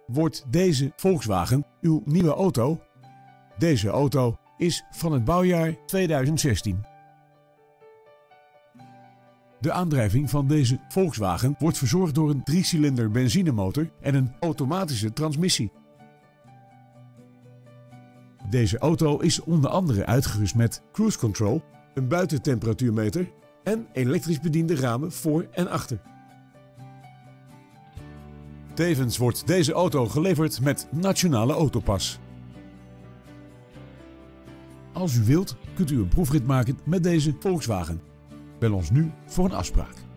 Wordt deze Volkswagen uw nieuwe auto? Deze auto is van het bouwjaar 2016. De aandrijving van deze Volkswagen wordt verzorgd door een 3-cilinder benzinemotor en een automatische transmissie. Deze auto is onder andere uitgerust met cruise control, een buitentemperatuurmeter en elektrisch bediende ramen voor en achter. Tevens wordt deze auto geleverd met Nationale Autopas. Als u wilt, kunt u een proefrit maken met deze Volkswagen. Bel ons nu voor een afspraak.